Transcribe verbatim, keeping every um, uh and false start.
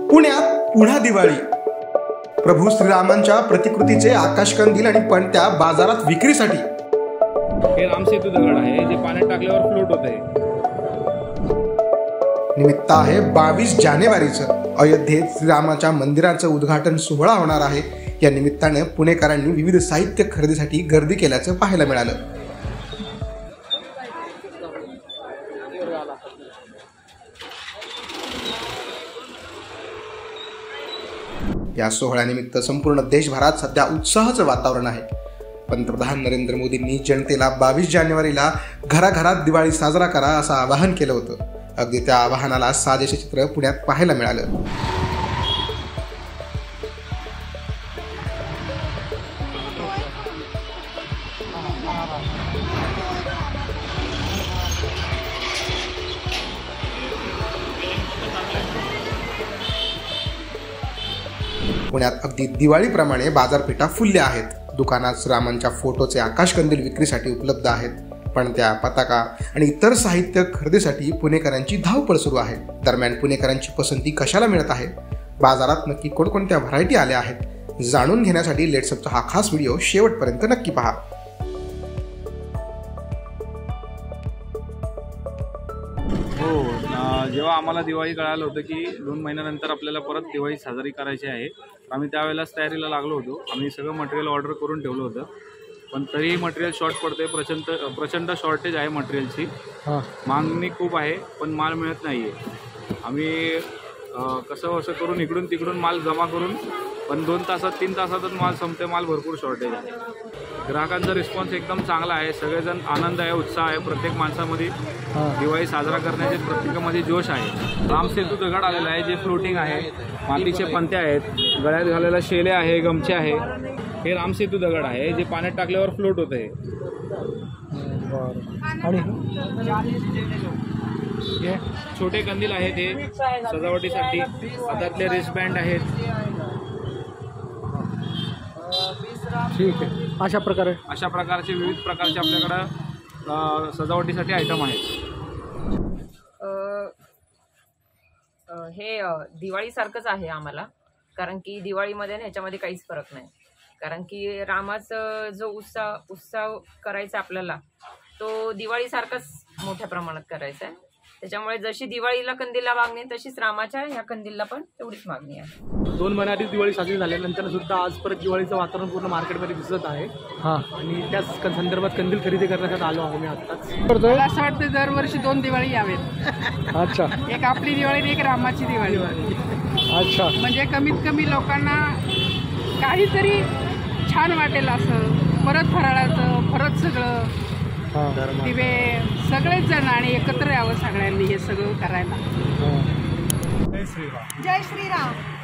पुण्यात पुन्हा दिवाळी. प्रभू श्रीरामांच्या प्रतिकृतीचे आकाशकंदील आणि पणत्या बाजारात विक्रीसाठी. हे रामसेतू दगड आहे जे पाण्यात टाकल्यावर फ्लोट होते. निमित्त आहे बावीस जानेवारीचं. अयोध्येत श्रीरामाच्या मंदिराचं उद्घाटन सोहळा होणार आहे. या निमित्तानं पुणेकरांनी विविध साहित्य खरेदीसाठी गर्दी केल्याचं पाहायला मिळालं. या सोहळ्यानिमित्त संपूर्ण देशभरात सध्या उत्साहाचं वातावरण आहे. पंतप्रधान नरेंद्र मोदींनी जनतेला बावीस जानेवारीला घराघरात दिवाळी साजरा करा असं आवाहन केलं होतं. अगदी त्या आवाहनाला साजेसे चित्र पुण्यात पाहायला मिळालं. पुण्यात अगदी दिवाळीप्रमाणे बाजारपेठा फुलल्या आहेत. दुकानात श्रीरामांच्या फोटोचे आकाशकंदील विक्रीसाठी उपलब्ध आहेत. पण त्या पताका आणि इतर साहित्य खरेदीसाठी पुणेकरांची धावपळ सुरू आहे. दरम्यान पुणेकरांची पसंती कशाला मिळत आहे, बाजारात नक्की कोणकोणत्या व्हरायटी आल्या आहेत, जाणून घेण्यासाठी लेट्सअपचा हा खास व्हिडिओ शेवटपर्यंत नक्की पहा. हो, जेव्हा आम्हाला दिवाळी कळालं होतं की दोन महिन्यानंतर आपल्याला परत दिवाळी साजरी करायची आहे, आम्ही त्यावेळेलाच तयारीला लागलो होतो. आम्ही सगळं मटेरियल ऑर्डर करून ठेवलं होतं, पण तरीही मटेरियल शॉर्ट पडते. प्रचंड प्रचंड शॉर्टेज आहे मटेरियलची. मागणी खूप आहे पण माल मिळत नाही आहे. आम्ही कसं असं करून इकडून तिकडून माल जमा करून पण दोन तासात तीन तासातच माल संपते. माल भरपूर शॉर्टेज आहे. ग्राहकांचा रिस्पॉन्स एकदम चांगला आहे. सगळेजण आनंद आहे, उत्साह आहे. प्रत्येक माणसामध्ये दिवाळी साजरा करण्याचे प्रत्येकामध्ये जोश आहे. रामसेतू दगड आलेला आहे जे फ्लोटिंग आहे. मातीचे पंत्ते आहेत, गळ्यात घालायला शेले आहे, गमचे आहे. हे रामसेतू दगड आहे जे पाण्यात टाकल्यावर फ्लोट होते. आणि छोटे कंदील आहेत हे सजावटीसाठी. हातातले रिस्टबँड आहेत. ठीक आहे. अशा प्रकारे अशा प्रकारचे विविध प्रकारचे आपल्याकडं सजावटीसाठी आयटम आहेत. हे दिवाळीसारखंच आहे आम्हाला, कारण की दिवाळीमध्ये ह्याच्यामध्ये काहीच फरक नाही. कारण की रामाचा जो उत्साह उत्साह करायचा आपल्याला, तो दिवाळीसारखाच मोठ्या प्रमाणात करायचा आहे. त्याच्यामुळे जशी दिवाळीला कंदीलला मागणी तशीच रामाच्या ह्या कंदीलला पण तेवढीच मागणी आहे. दोन महिन्याआधी दिवाळी साजरी झाल्यानंतर सुद्धा आज परत दिवाळीचं वातावरण पूर्ण मार्केटमध्ये दिसत आहे. हां, आणि त्याच संदर्भात कंदील खरेदी करण्यासाठी आलो आहोत मी आत्ताच. मला असं वाटतं दरवर्षी दोन दिवाळी यावेत. अच्छा. एक आपली दिवाळी आणि एक रामाची दिवाळी. अच्छा. म्हणजे कमीत कमी लोकांना काहीतरी छान वाटेल असं. परत फराळाचं, परत सगळं दिवे सगळेच जण आणि एकत्र यावं सगळ्यांनी हे सगळं करायला. जय श्रीराम. जय श्रीराम.